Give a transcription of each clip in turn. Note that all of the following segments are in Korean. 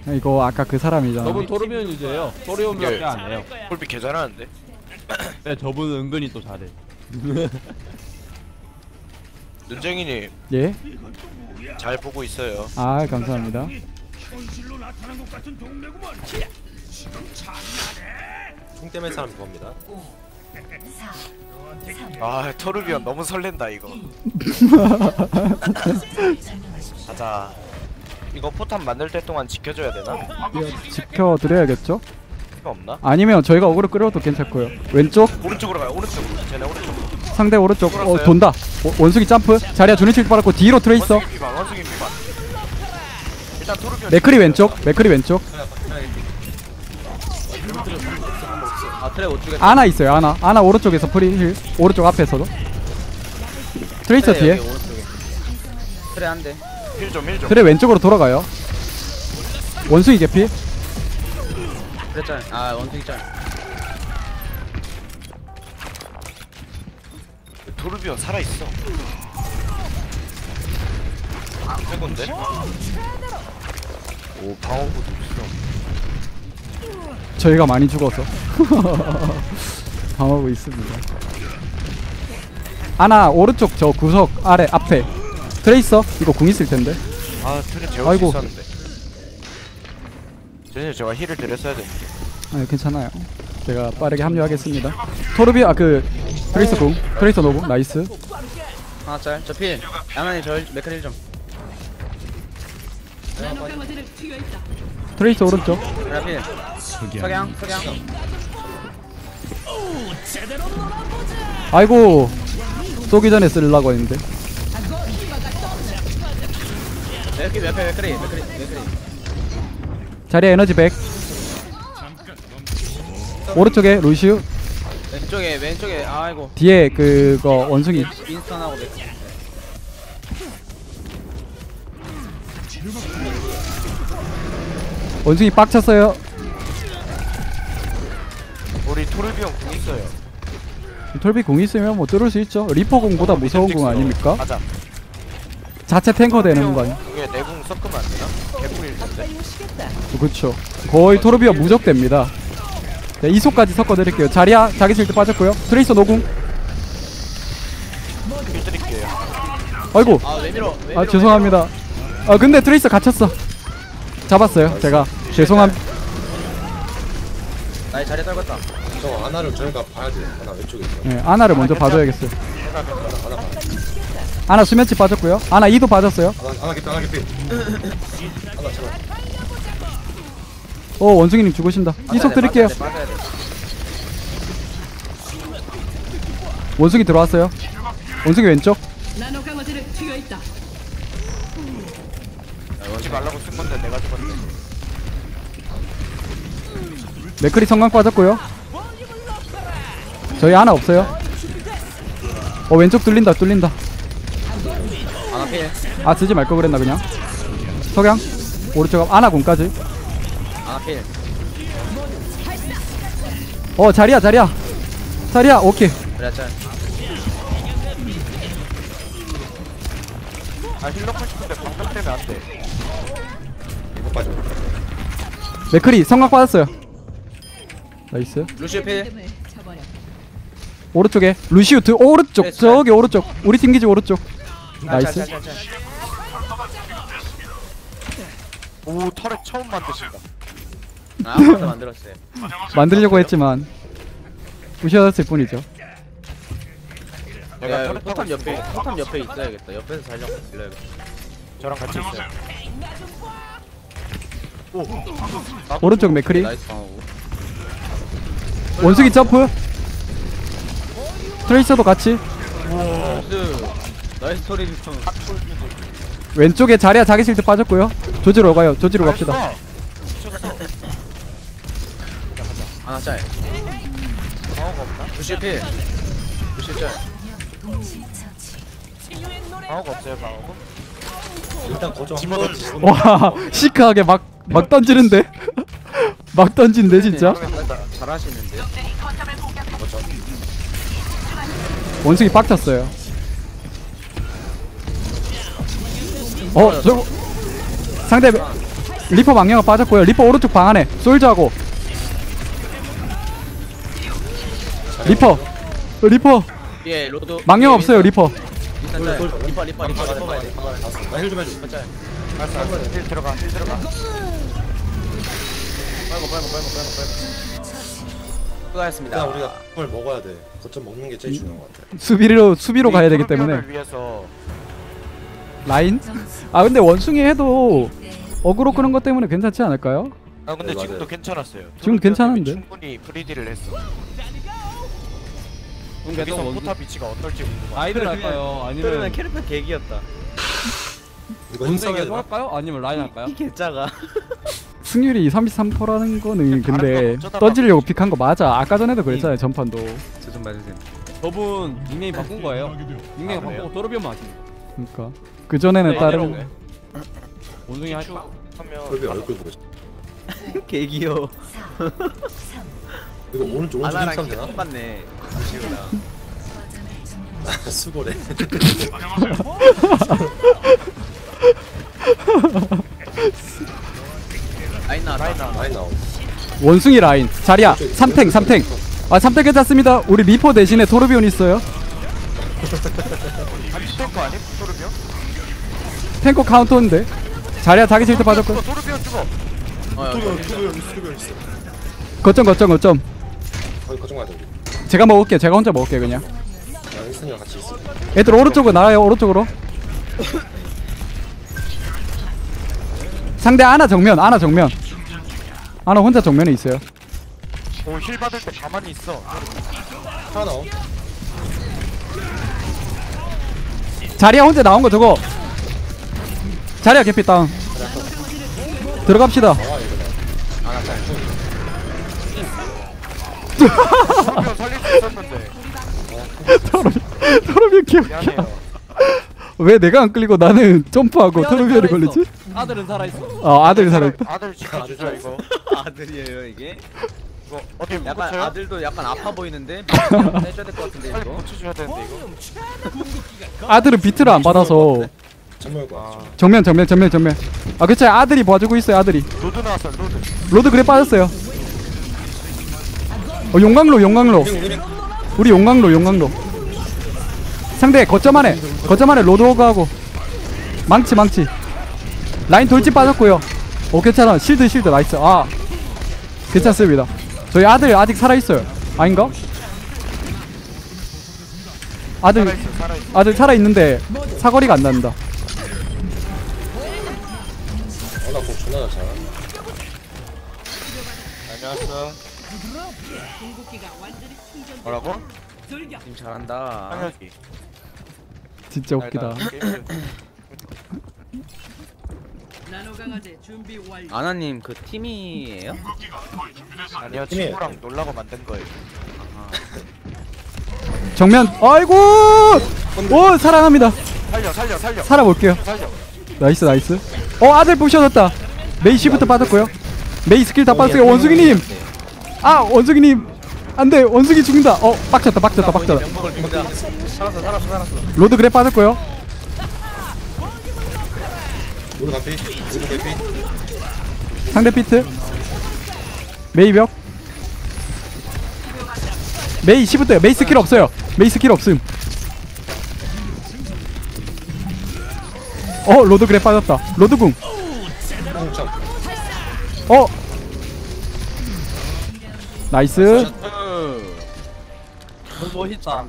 이거 아까 그 사람이잖아. 저분 토르비온 유저예요. 토리온밖에 안 해요. 콜비 개 잘하는데. 네, 저분은 은근히 또 잘해. 눈쟁이님 예? 잘 보고 있어요. 아 감사합니다. 총 때문에 사람 겁니다. 아 토르비온 너무 설렌다 이거. 가자. 이거 포탄 만들 때 동안 지켜줘야 되나? 지켜드려야겠죠? 필요 없나? 아니면 저희가 어그로 끌어도 괜찮고요. 왼쪽 오른쪽으로 가요. 오른쪽. 쟤네 오른쪽. 상대 오른쪽 끌었어요. 돈다. 원숭이 점프. 자리야 주니치 빨았고 뒤로 트레이서. 원숭이 피반. 원숭이 피반. 일단 토르비온. 맥크리 왼쪽. 맥크리 왼쪽. 아 트레 못 주겠다. 아나 있어요. 아나 오른쪽에서 프리힐. 오른쪽 앞에서도. 트레이서 뒤에. 트레 한 대. 힐좀 힐 좀. 트레 왼쪽으로 돌아가요. 원숭이 개피. 그랬잖아. 아 원숭이 짤. 토르비온 살아있어. 최고인데? 오 방어구도 있어. 저희가 많이 죽어서 방어구 있습니다. 아나 오른쪽 저 구석 아래 앞에 트레이서 이거 궁 있을 텐데. 아 트레 재울 수 아이고. 있었는데. 전에 제가 힐을 드렸어야 돼. 아 괜찮아요. 제가 빠르게 합류하겠습니다. 토르비 그 트레이서 궁. 트레이서 노궁 나이스. 하나 짤. 저 필. 야만이 저 메카닐 좀. 트레이서 오른쪽. 그래 필. 석양. 아이고 쏘기 전에 쓰려고 했는데. 메카리. 자리에 에너지 100. 오른쪽에 루시우. 왼쪽에 아이고. 뒤에 그거 원숭이. 인스턴하고 메카. 원숭이 빡쳤어요. 우리 토르비온 궁 있어요. 톨비 궁 있으면 뭐 뚫을 수 있죠. 리퍼 궁보다 무서운 궁 아닙니까? 가자. 자체 탱커 되는 거 아니? 이게 내궁 섞으면 안 되나? 개꿀일 텐데. 그쵸. 거의 토르비와 무적됩니다. 네, 이속까지 섞어드릴게요. 자리야 자기 실드 빠졌고요. 트레이서 노궁. 힐 드릴게요. 아이고. 아 왜 밀어? 아 죄송합니다. 아 근데 트레이서 갇혔어. 잡았어요. 제가 죄송함. 나의 자리 떨궜다. 저 아나를 저희가 봐야 돼. 아나 왼쪽에 있어. 네, 아나를 먼저 봐줘야겠어요. 아나 봐. 아나 수면치 빠졌고요. 아나 2도 빠졌어요. 아나 깊이. 아나 제발. 원숭이님 죽으신다. 이속 드릴게요. 빠져야 돼. 원숭이 들어왔어요. 원숭이 왼쪽. 오지 말라고 쓴 건데 내가 죽었네. 맥크리 성광 빠졌고요. 저희 아나 없어요. 왼쪽 뚫린다. 아나 필. 아 쓰지 말 걸 그랬나 그냥. 석양 오른쪽 아나 공까지. 아나 필. 자리야 오케이. 그래 짤. 아 힐 넣고 싶은데 방금 때문에 안 돼. 이거 빠져. 맥크리 성광 빠졌어요. 나이스. 루시오 필. 오른쪽에 루시우 오른쪽. 네, 저기 오른쪽 우리 팀 기지 오른쪽. 나이스. 오 터렛 처음 만드신다. 아 아무것도 만들었어요. 만들려고 했지만 부셔졌을 뿐이죠. 내가 야 터렛 타고 포탑 옆에 있어야겠다. 옆에서 살짝 들려야겠다. 저랑 같이 있어요. 오. 오른쪽 맥크리. 나이스 방어구. 원숭이 점프. 트레이서도 같이. 나이스 소리 좀. 왼쪽에 자리야 자기 실드 빠졌고요. 조지로 가요. 조지로 갑시다. 하나 짤. 방어가 없나? 루시오 필. 루시오 짤. 방어가 없어요 방어가? 일단 고정. 와 시크하게 막 던지는데. 막 던진데 진짜. 잘하시는데요? 원숭이 빡쳤어요. 저거 상대 리퍼 망령아 빠졌고요. 리퍼 오른쪽 방 안에 솔저하고 리퍼 예 로드 망령 없어요. 리퍼 일단 짤 리퍼 봐야 돼 나힐 좀 해줘. 알았어. 힐 들어가. 빨고 수고하셨습니다. 일단 우리가 걸 먹어야 돼. 거점 먹는 게 제일 중요한 것 같아. 수비로 가야 되기 때문에 위해서 라인? 아 근데 원숭이 해도 어그로 끄는 것 때문에 괜찮지 않을까요? 아 근데 네, 지금도 맞아요. 괜찮았어요. 지금 괜찮은데? 충분히 프리딜을 했어. 그래서 여기서 원숭이- 포탑 위치가 어떨지 궁금해. 아이들 할까요? 그러면 아니면 캐릭터 개기였다. 이거 원숭이 힘싸게 계속 할까요? 아니면 라인 할까요? 이 개짜가. 승률이 33%라는 거는 근데 다른 거 어쩌다가 던지려고 픽한 거 맞아. 아까 전에도 그랬잖아요. 전판도. 저 좀 봐주세요. 저분 닉네임 바꾼 거예요. 닉네임 아, 그래요? 바꾸고 도르비언만 하시는 거. 그러니까 그 전에는 다른 네, 원숭이 할까? 하면 왜 얼굴 보고 싶어. 개기요. 이거 오른쪽 아나랑 힘싸면 키 되나? 똑같네. 수고래. 라인 나왔다. 많이 나오. 원숭이 라인. 자리야. 3탱. 아 3탱 괜찮습니다. 우리 리퍼 대신에 토르비온 있어요. 탱커 아니? 도르비언? 탱커 카운터인데. 자리야 자기 실드 빠졌고. 도르비언 죽어. 수비를 있어. 거점. 거기 거점 가야 돼. 제가 먹을게. 제가 혼자 먹을게 그냥. 나 일승이랑 같이 있어. 애들 오른쪽으로 나와요. 오른쪽으로. 상대 아나 정면. 아나 혼자 정면에 있어요. 오힐 받을 때 가만히 있어. 하나 나오. 자리야 혼자 나온 거 저거. 자리야 개피 다운. 들어갑시다. 아나 짤. 도르비언 살릴 수 있었는데. 토르비온 기억. 미안해요. 왜 내가 안 끌리고 나는 점프하고 토르비온이 걸리지? 아들은 살아있어. 아들이 살아있다. 아들 지켜주자 이거. 아들이에요 이게. 이거 어떻게 못 약간 고쳐요? 아들도 약간 아파 보이는데 해줘야 될 것 같은데 빨리 이거. 고쳐줘야 되는데 이거. 아들은 비트를 안 받아서 전멸 거. 아 정면. 아 그쵸 아들이 봐주고 있어요 아들이. 로드 나왔어 로드. 로드 그래 빠졌어요. 용광로. 우리 용광로. 상대 거점 안에 로드호그하고 망치. 라인 돌진 빠졌고요. 오 괜찮아. 실드 나이스. 아 괜찮습니다. 저희 아들 아직 살아있어요. 아닌가? 아들 살아있는데 사거리가 안 난다. 나공 존나 잘 차. 안녕하세요. 뭐라고? 지금 잘한다. 상혁이. 진짜 웃기다. 아나님 그 팀이에요? 아니요 친구랑 놀라고 만든 거예요. 정면. 아이고. 오 사랑합니다. 살려. 살아볼게요. 나이스. 아들 부셔졌다. 메이 C부터 빠졌고요. 메이 스킬 다 빠졌어요. 원숭이님. 원숭이님. 안돼. 원숭이 죽는다. 빡쳤다. 명복을 빕니다. 살았어. 로드 그래 빠졌고요. 우리 가피. 상대 피트. 메이 벽. 메이 C부터요. 메이 스킬 없어요. 없음. 로드 그래 빠졌다. 로드 궁. 나이스. 멋있다.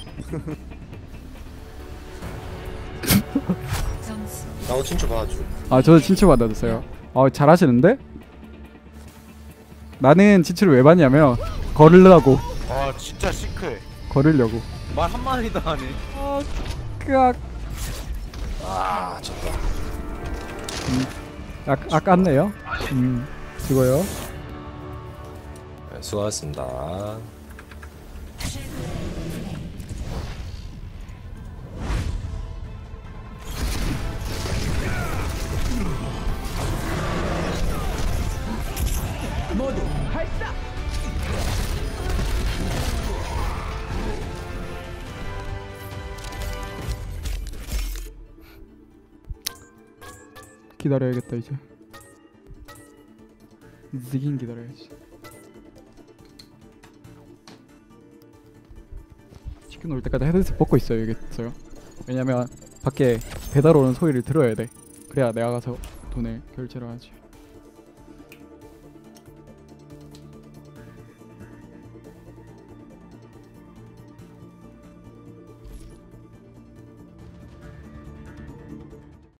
나도 친추 봐줘. 저도 친추 받아주세요. 잘하시는데? 나는 친추를 왜 받냐면 걸으려고. 와 진짜 시크해. 걸으려고. 말 한마디도 안 해. 끄악. 졌다. 아깝네요. 수고요. 네, 수고하셨습니다. 기다려야겠다 이제. 느긴 기다려야지. 치킨 올 때까지 헤드셋 벗고 있어야겠어요. 왜냐면 밖에 배달 오는 소리를 들어야 돼. 그래야 내가 가서 돈을 결제를 하지.